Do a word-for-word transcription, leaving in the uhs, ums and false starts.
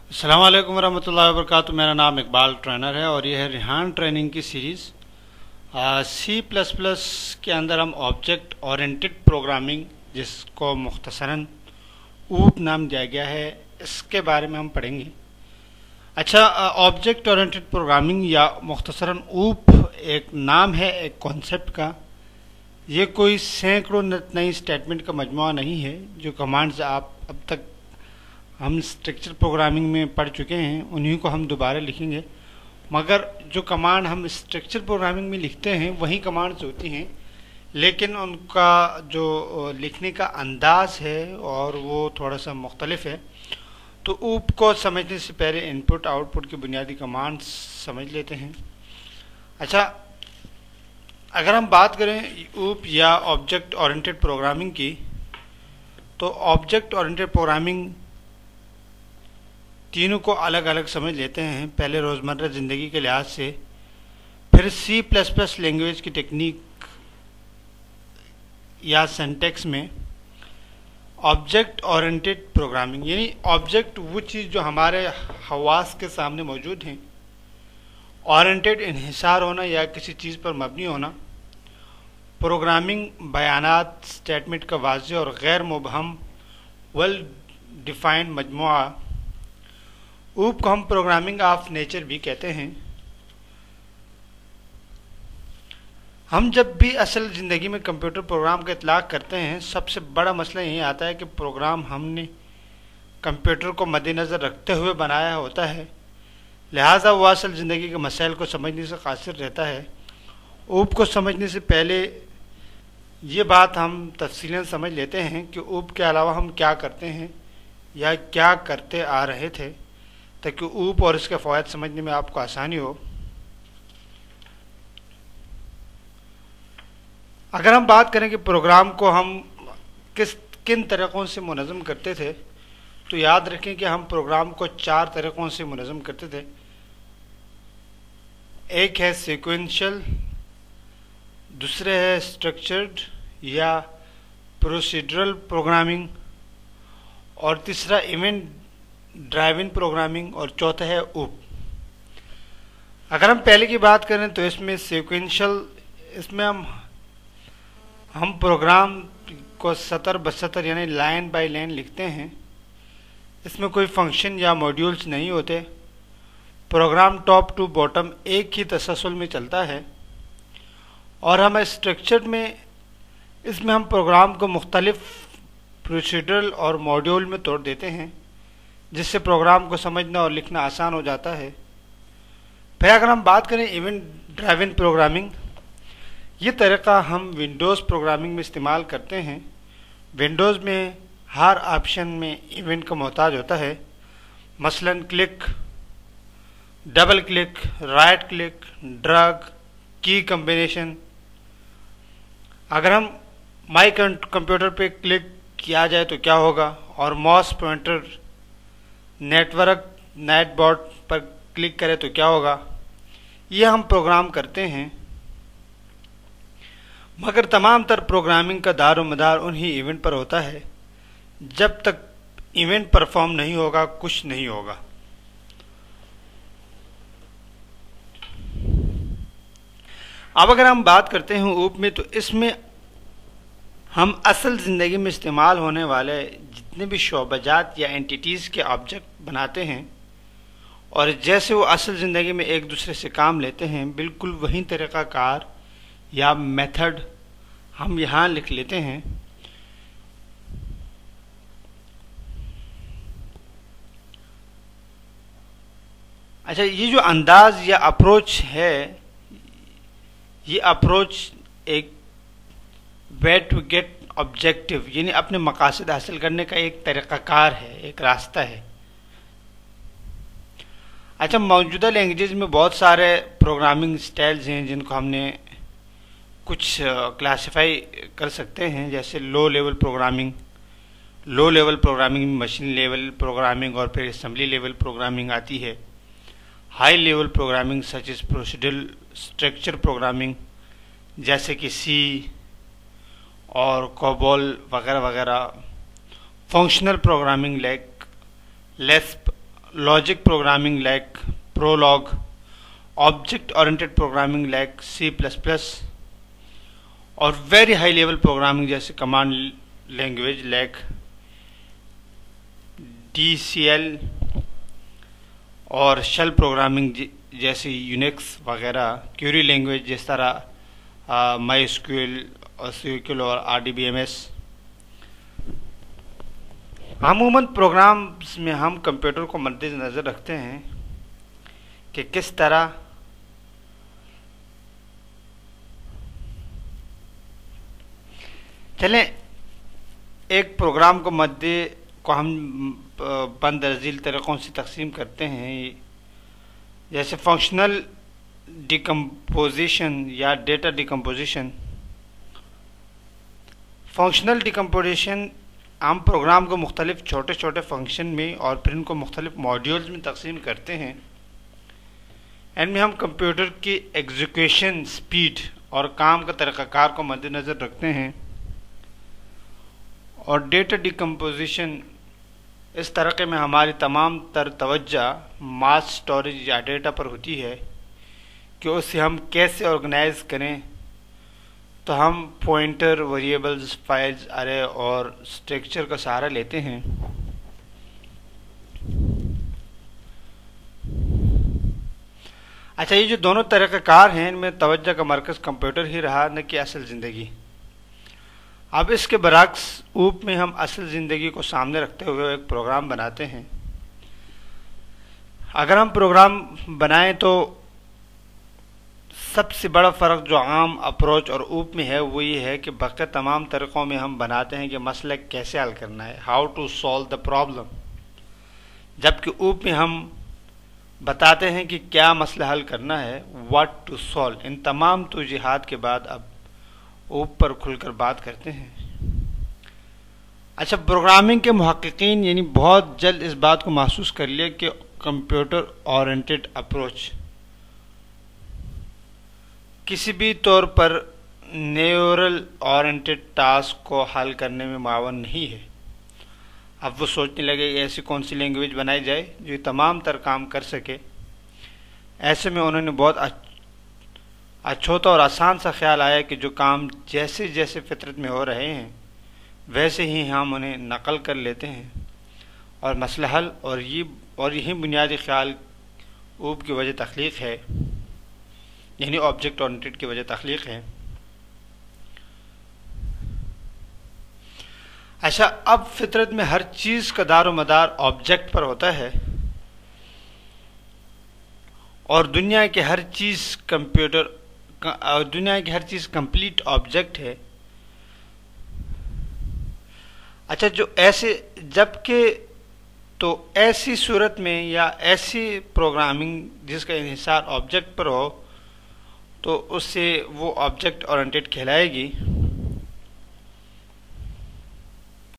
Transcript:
अस्सलाम वालेकुम वरहमतुल्लाहि वबरकातुहू। मेरा नाम इकबाल ट्रेनर है और यह है रिहान ट्रेनिंग की सीरीज़। सी प्लस प्लस के अंदर हम ऑब्जेक्ट ओरिएंटेड प्रोग्रामिंग, जिसको मुख्तसरन ऊप नाम दिया गया है, इसके बारे में हम पढ़ेंगे। अच्छा, ऑब्जेक्ट ओरिएंटेड प्रोग्रामिंग या मुख्तसरन ऊप एक नाम है एक कॉन्सेप्ट का। ये कोई सैकड़ों नई स्टेटमेंट का मजमूआ नहीं है। जो कमांड्स आप अब तक हम स्ट्रक्चर प्रोग्रामिंग में पढ़ चुके हैं उन्हीं को हम दोबारा लिखेंगे, मगर जो कमांड हम स्ट्रक्चर प्रोग्रामिंग में लिखते हैं वही कमांड्स होती हैं, लेकिन उनका जो लिखने का अंदाज है और वो थोड़ा सा मुख्तलिफ है। तो ऊप को समझने से पहले इनपुट आउटपुट की बुनियादी कमांड्स समझ लेते हैं। अच्छा, अगर हम बात करें ऊप या ऑब्जेक्ट ओरिएंटेड प्रोग्रामिंग की, तो ऑब्जेक्ट ओरिएंटेड प्रोग्रामिंग तीनों को अलग अलग समझ लेते हैं। पहले रोज़मर्रा ज़िंदगी के लिहाज से, फिर सी प्लस प्लस लैंग्वेज की टेक्निक या सिंटैक्स में ऑब्जेक्ट ओरिएंटेड प्रोग्रामिंग, यानी ऑब्जेक्ट वो चीज़ जो हमारे हवास के सामने मौजूद हैं, ओरिएंटेड इन्हिसार होना या किसी चीज़ पर मबनी होना। प्रोग्रामिंग बयानात स्टेटमेंट का वाज़ेह और गैर मुबहम वेल डिफाइंड मजमूआ। ऊप को हम प्रोग्रामिंग ऑफ नेचर भी कहते हैं। हम जब भी असल ज़िंदगी में कंप्यूटर प्रोग्राम का इतलाक़ करते हैं, सबसे बड़ा मसला यही आता है कि प्रोग्राम हमने कंप्यूटर को मद्देनज़र रखते हुए बनाया होता है, लिहाजा वो असल ज़िंदगी के मसाइल को समझने से कासिर रहता है। ऊप को समझने से पहले ये बात हम तफसीलन समझ लेते हैं कि ऊप के अलावा हम क्या करते हैं या क्या करते आ रहे थे, ताकि ऊप और इसके फ़वाइद समझने में आपको आसानी हो। अगर हम बात करें कि प्रोग्राम को हम किस किन तरीक़ों से मुनज़्ज़म करते थे, तो याद रखें कि हम प्रोग्राम को चार तरीक़ों से मुनज़्ज़म करते थे। एक है सीक्वेंशियल, दूसरे है स्ट्रक्चर्ड या प्रोसीड्यूरल प्रोग्रामिंग, और तीसरा इवेंट ड्राइविंग प्रोग्रामिंग, और चौथा है ऊप। अगर हम पहले की बात करें तो इसमें सीक्वेंशियल, इसमें हम हम प्रोग्राम को सतर बसतर यानी लाइन बाय लाइन लिखते हैं। इसमें कोई फंक्शन या मॉड्यूल्स नहीं होते। प्रोग्राम टॉप टू बॉटम एक ही तसलसल में चलता है। और हम स्ट्रक्चर्ड में, इसमें हम प्रोग्राम को मुख्तलिफ प्रोसीड्यूरल और मॉड्यूल में तोड़ देते हैं, जिससे प्रोग्राम को समझना और लिखना आसान हो जाता है। फिर अगर हम बात करें इवेंट ड्राइविंग प्रोग्रामिंग, ये तरीक़ा हम विंडोज़ प्रोग्रामिंग में इस्तेमाल करते हैं। विंडोज़ में हर ऑप्शन में इवेंट का मोहताज होता है, मसलन click, double click, right click, drag, की कम्बिनेशन। अगर हम माई कंप्यूटर पे क्लिक किया जाए तो क्या होगा, और mouse pointer network net board पर क्लिक करें तो क्या होगा, ये हम प्रोग्राम करते हैं। मगर तमाम तर प्रोग्रामिंग का दारो मदार उन्हीं इवेंट पर होता है। जब तक इवेंट परफॉर्म नहीं होगा कुछ नहीं होगा। अब अगर हम बात करते हैं ऊप में, तो इसमें हम असल ज़िंदगी में इस्तेमाल होने वाले जितने भी शोबाजात या एंटिटीज़ के ऑब्जेक्ट बनाते हैं, और जैसे वो असल ज़िंदगी में एक दूसरे से काम लेते हैं, बिल्कुल वही तरीक़ाकार या मेथड हम यहाँ लिख लेते हैं। अच्छा, ये जो अंदाज़ या अप्रोच है, ये अप्रोच एक वे टू गेट ऑब्जेक्टिव यानी अपने मकासद हासिल करने का एक तरीक़ाकार है, एक रास्ता है। अच्छा, मौजूदा लैंग्वेज में बहुत सारे प्रोग्रामिंग स्टाइल्स हैं जिनको हमने कुछ क्लासिफाई कर सकते हैं, जैसे low level programming. Low level programming में मशीन लेवल प्रोग्रामिंग और फिर असेंबली लेवल प्रोग्रामिंग आती है। High level programming such is procedural structure programming, जैसे कि सी और कोबोल वगैरह वगैरह। Functional programming like Lisp logic programming like Prolog, object oriented programming like C plus plus, اور ویری ہائی لیول پروگرامنگ جیسے command language like D C L اور shell programming جیسے Unix وغیرہ، کیوری لینگویج جس طرح My S Q L اور C Q L اور R D B M S. عموماً پروگرامز میں ہم کمپیوٹر کو مد نظر رکھتے ہیں کہ کس طرح چلیں ایک پروگرام کو مد کو ہم بندر ذیل طریقوں سے تقسیم کرتے ہیں، جیسے فنکشنل ڈیکمپوزیشن یا ڈیٹا ڈیکمپوزیشن. فنکشنل ڈیکمپوزیشن ہم پروگرام کو مختلف چھوٹے چھوٹے فنکشن میں اور پھر ان کو مختلف ماڈیولز میں تقسیم کرتے ہیں. ان میں ہم کمپیوٹر کی ایگزیکیوشن سپیڈ اور کام کا طریقہ کار کو مد نظر رکھتے ہیں. اور ڈیٹا ڈیکمپوزیشن اس طریقے میں ہماری تمام تر توجہ ماس اسٹوریج یا ڈیٹا پر ہوتی ہے کہ اسے ہم کیسے آرگنائز کریں. تو ہم پوائنٹر، ویریبلز، فائلز، ارے اور اسٹرکچر کا سہارا لیتے ہیں. اچھا، یہ جو دونوں طریقہ کار ہیں ان میں توجہ کا مرکز کمپیوٹر ہی رہا، نہ کہ اصل زندگی. اب اس کے برعکس اوپ میں ہم اصل زندگی کو سامنے رکھتے ہوئے ایک پروگرام بناتے ہیں. اگر ہم پروگرام بنائیں تو سب سے بڑا فرق جو عام اپروچ اور اوپ میں ہے وہ یہ ہے کہ باقی تمام طریقوں میں ہم بناتے ہیں کہ مسئلہ کیسے حل کرنا ہے، how to solve the problem, جبکہ اوپ میں ہم بتاتے ہیں کہ کیا مسئلہ حل کرنا ہے، واٹ ٹو سالو. ان تمام توضیحات کے بعد اب اوپ پر کھل کر بات کرتے ہیں. اچھا، پروگرامنگ کے محققین یعنی بہت جلد اس بات کو محسوس کر لیا کہ کمپیوٹر اورینٹڈ اپروچ کسی بھی طور پر نیورل اورینٹڈ ٹاسک کو حل کرنے میں معاون نہیں ہے. اب وہ سوچنے لگے کہ ایسی کون سی لینگویج بنائی جائے جو یہ تمام تر کام کر سکے. ایسے میں انہوں نے بہت اچھوتا اور آسان سا خیال آیا کہ جو کام جیسے جیسے فطرت میں ہو رہے ہیں ویسے ہی ہم انہیں نقل کر لیتے ہیں اور مسئلہ حل. اور یہ اور یہی بنیادی خیال اوپ کی وجہ تخلیق ہے، یعنی آبجیکٹ اورینٹڈ کی وجہ تخلیق ہے. اچھا، اب فطرت میں ہر چیز کا دار و مدار آبجیکٹ پر ہوتا ہے اور دنیا کے ہر چیز کمپیوٹر اور دنیا کی ہر چیز کمپلیٹ آبجیکٹ ہے. اچھا، جو ایسے جبکہ تو ایسی صورت میں یا ایسی پروگرامنگ جس کا انحصار آبجیکٹ پر ہو تو اس سے وہ آبجیکٹ اورینٹڈ کہلائے گی.